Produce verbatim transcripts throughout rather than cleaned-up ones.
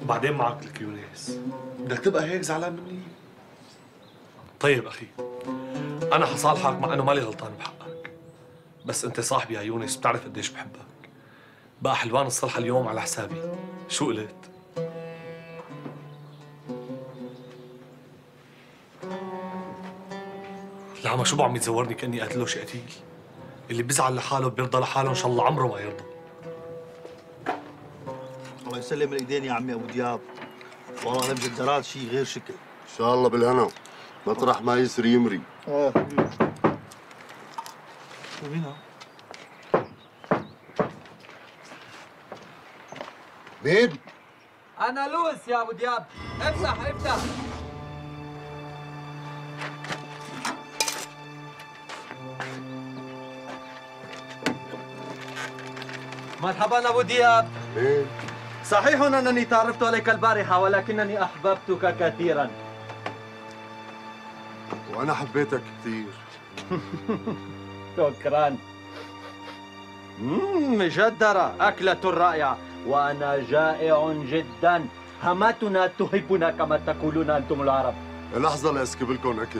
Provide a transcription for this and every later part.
بعدين معك لك يونس. بدك تبقى هيك زعلان مني؟ طيب اخي، انا حصالحك مع انه مالي غلطان بحقك، بس انت صاحبي يا يونس، بتعرف قديش بحبك. بقى حلوان الصلحه اليوم على حسابي، شو قلت؟ العمى شو بعم يتزورني كاني قاتله شي قتيل. اللي بيزعل لحاله بيرضى لحاله، ان شاء الله عمره ما يرضى. الله يسلم الايدين يا عمي ابو دياب. والله المجدرات شيء غير شكل. ان شاء الله بالهنا، مطرح ما يسري يمري. اه شو مين ها؟ مين؟ أنا لويس يا أبو دياب، افتح افتح. مرحبا أبو دياب. مين؟ صحيح أنني تعرفت عليك البارحة ولكنني أحببتك كثيرا. وأنا حبيتك كثير. شكرا. مم، مجدرة، أكلة رائعة، وأنا جائع جدا. همتنا تحبنا كما تقولون أنتم العرب. لحظة لأسكب لكم أكل.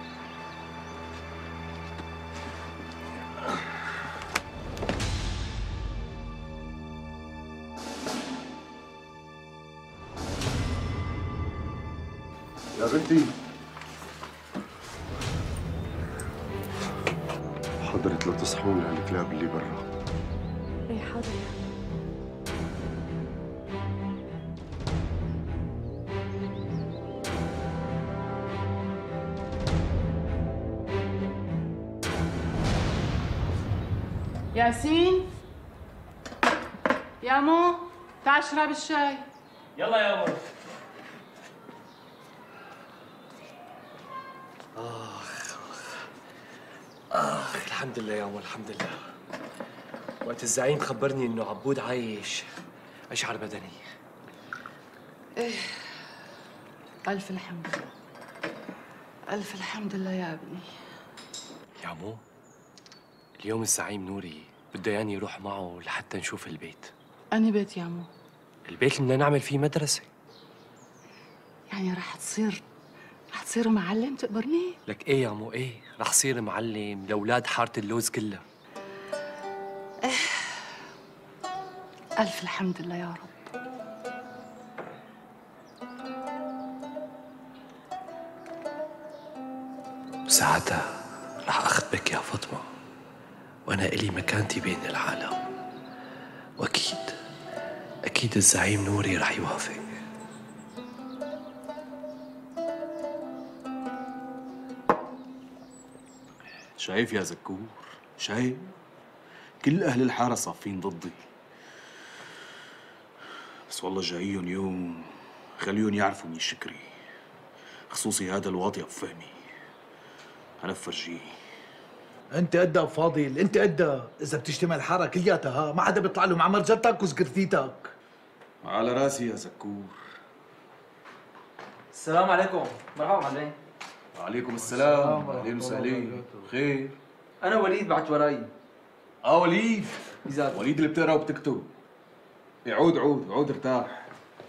يا بنتي حضرت لو تصحون لهالكلاب اللي برا. ايه حاضر يا ياسين. يا مو تعال اشرب الشاي. يلا يا مو. آخ آخ الحمد لله يا عمو، الحمد لله. وقت الزعيم خبرني إنه عبود عايش أشعر بدني. ايه ألف الحمد لله، ألف الحمد لله يا ابني. يا عمو، اليوم الزعيم نوري بده ياني يروح معه لحتى نشوف البيت. أنهي بيت يا عمو؟ البيت اللي بدنا نعمل فيه مدرسة. يعني رح تصير رح تصير معلم تقبرني؟ لك إيه يا عمو، إيه رح صير معلم لأولاد حارة اللوز كلها. إيه ألف الحمد لله يا رب. ساعتها رح أخطبك يا فاطمة، وأنا إلي مكانتي بين العالم، وأكيد أكيد الزعيم نوري رح يوافق. شايف يا زكور؟ شايف؟ كل أهل الحارة صافين ضدي، بس والله جايين يوم خليهم يعرفوا مين شكري، خصوصي هذا الواطي أبو فهمي. أنا بفرجيه. انت قدها ابو فاضل، انت قدها. اذا بتجتمع الحاره كلياتها ما حدا بيطلع له مع مرجتك وسكرتيتك. على راسي يا زكور. السلام عليكم. مرحبا معلم. وعليكم السلام. اهلين وسهلين. خير؟ أنا وليد بعت وراي. اه وليد. إزاي؟ وليد اللي بتقرا وبتكتب. عود عود عود ارتاح.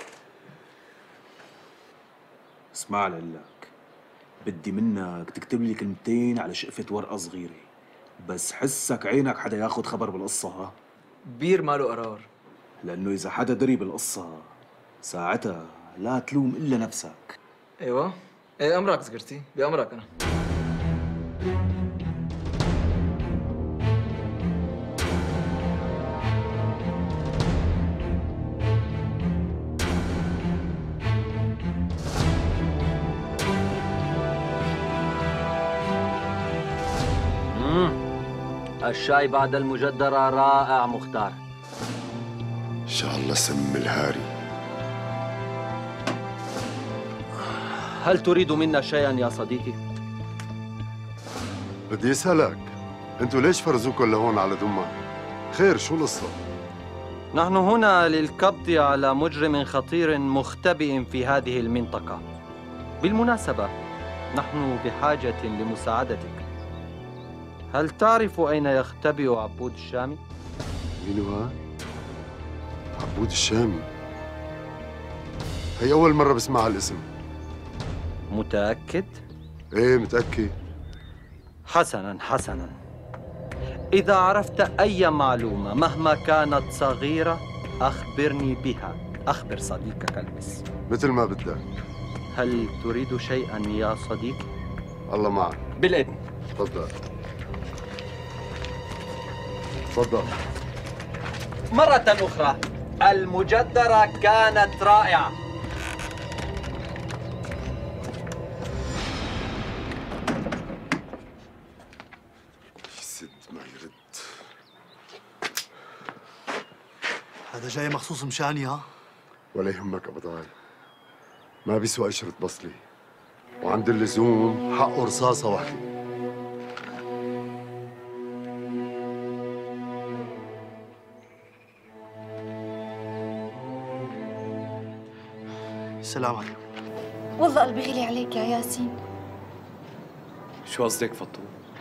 اسمع لك، بدي منك تكتب لي كلمتين على شقفة ورقة صغيرة، بس حسك عينك حدا ياخد خبر بالقصة. ها؟ بير ماله قرار. لأنه إذا حدا دري بالقصة ساعتها لا تلوم إلا نفسك. ايوه، ايه امرك سكرتي، بامرك انا. الشاي بعد المجدرة رائع مختار. ان شاء الله سم الهاري. هل تريد منا شيئا يا صديقي؟ بدي اسالك، انتوا ليش فرزوكم لهون على دمى؟ خير شو القصة؟ نحن هنا للقبض على مجرم خطير مختبئ في هذه المنطقة. بالمناسبة نحن بحاجة لمساعدتك. هل تعرف أين يختبئ عبود الشامي؟ مين هو؟ عبود الشامي؟ هي أول مرة بسمع هالاسم. متأكد؟ إيه متأكد. حسناً حسناً، إذا عرفت أي معلومة مهما كانت صغيرة أخبرني بها. أخبر صديقك المس. مثل ما بدك. هل تريد شيئاً يا صديقي؟ الله معك. بالإذن. تفضل. تفضل. مرة أخرى، المجدرة كانت رائعة. سد ما يرد. هذا جاي مخصوص مشاني ها؟ ولا يهمك أبدا، ما بيسوى قشرة بصلي، وعند اللزوم حقه رصاصة واحدة. السلام عليكم. والله قلبي غلي عليك يا ياسين. شو قصدك فطوم؟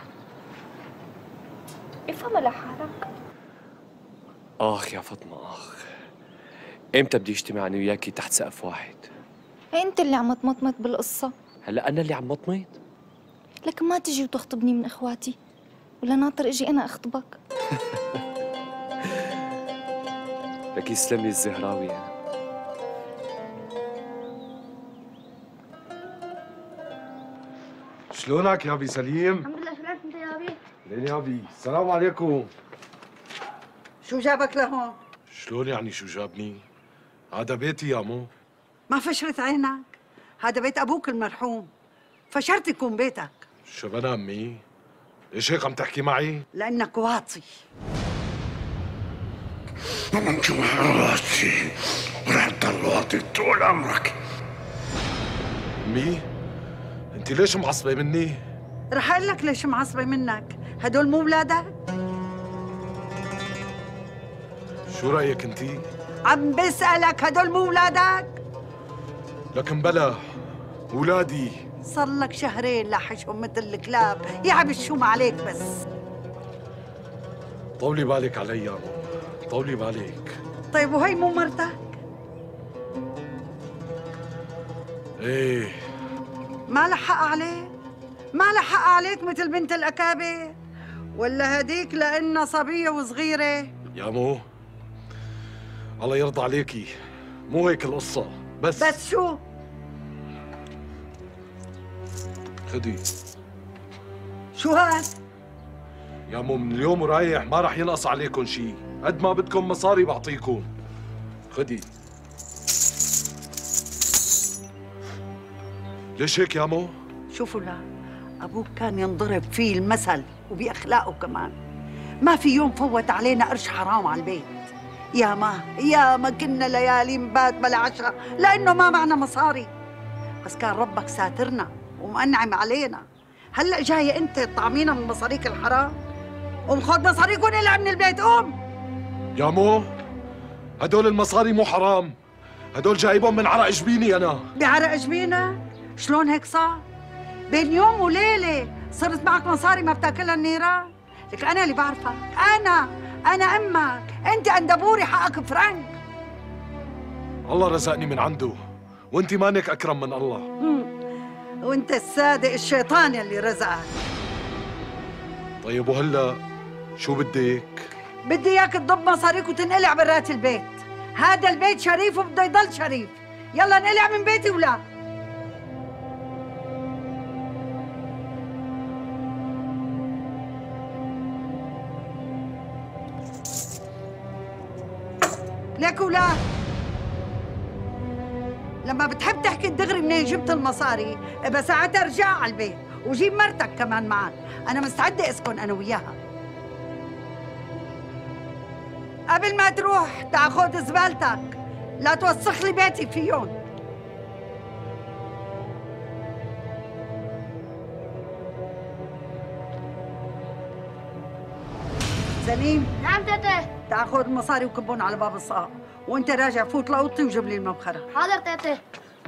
افهم لحالك. آخ يا فاطمة آخ، إمتى بدي اجتمع أنا وياكي تحت سقف واحد؟ انت اللي عم تمطمط بالقصة. هلا أنا اللي عم مطمط؟ لكن ما تجي وتخطبني من اخواتي، ولا ناطر اجي انا اخطبك. لك يسلم لي الزهراوي أنا. شلونك يا ابي سليم؟ الحمد لله. شو لابس انت يا ابي؟ لين يا ابي، السلام عليكم. شو جابك لهون؟ شلون يعني شو جابني؟ هذا بيتي يا مو. ما فشرت عينك؟ هذا بيت ابوك المرحوم، فشرت يكون بيتك. شبنا امي؟ ليش هيك عم تحكي معي؟ لانك واطي. انت واطي ورح تضل واطي طول عمرك. امي؟ انت ليش معصبه مني؟ رح اقول لك ليش معصبه منك، هدول مو ولادك؟ شو رايك انتي؟ عم بسألك هدول مو ولادك؟ لكن بلا، ولادي. صار لك شهرين لاحشهم مثل الكلاب يعبشوا عليك بس. طولي بالك علي يا مو، طولي بالك. طيب وهي مو مرتك؟ ايه. ما لها حق عليك؟ ما لها حق عليك مثل بنت الأكابر؟ ولا هديك لأنها صبية وصغيرة؟ يا مو، الله يرضى عليكي، مو هيك القصة، بس بس شو؟ خدي. شو هاد؟ يا مو من اليوم ورايح ما رح ينقص عليكم شيء، قد ما بدكم مصاري بعطيكم. خدي. ليش هيك يا مو؟ شوفوا لا، أبوك كان ينضرب فيه المثل وبأخلاقه كمان. ما في يوم فوت علينا قرش حرام على البيت. يا ما يا ما كنا ليالي نبات بلا عشرة لأنه ما معنا مصاري، بس كان ربك ساترنا ومأنعم علينا. هلأ جاية أنت تطعمينا من مصاريك الحرام؟ قوم خذ مصاريك ونقلع من البيت، قوم. يا مو، هدول المصاري مو حرام، هدول جايبهم من عرق جبيني أنا. بعرق جبينك؟ شلون هيك صار؟ بين يوم وليلة صرت معك مصاري ما بتاكلها النيران؟ لك أنا اللي بعرفك، أنا أنا أمك، أنت أندبوري حقك فرنك. الله رزقني من عنده، وأنت مانك أكرم من الله. مم. وأنت الصادق الشيطان يلي رزقك. طيب وهلا شو بدك؟ بدي إياك تضب مصاريك وتنقلع برات البيت. هذا البيت شريف وبده يضل شريف. يلا نقلع من بيتي ولا؟ ليك ولا؟ لما بتحب تحكي الدغري منين جبت المصاري، ابقى ساعتها ارجع على البيت وجيب مرتك كمان معك، انا مستعده اسكن انا وياها. قبل ما تروح تاخذ زبالتك، لا توسخ لي بيتي فيهم. سليم. نعم تيتي. تاخذ المصاري وكبهم على باب الصاله، وانت راجع فوت لاوضتي وجيب لي المبخره. حاضر تيتي.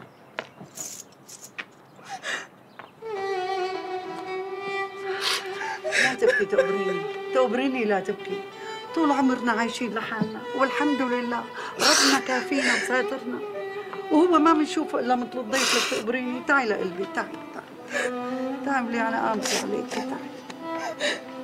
لا تبكي تقبريني، تقبريني لا تبكي. طول عمرنا عايشين لحالنا والحمد لله، ربنا كافينا وساترنا، وهو ما بنشوفه الا مثل الضيف اللي بتقبريني. تعي لقلبي، تعي تعي تعي، على قامتي عليكي، تعي.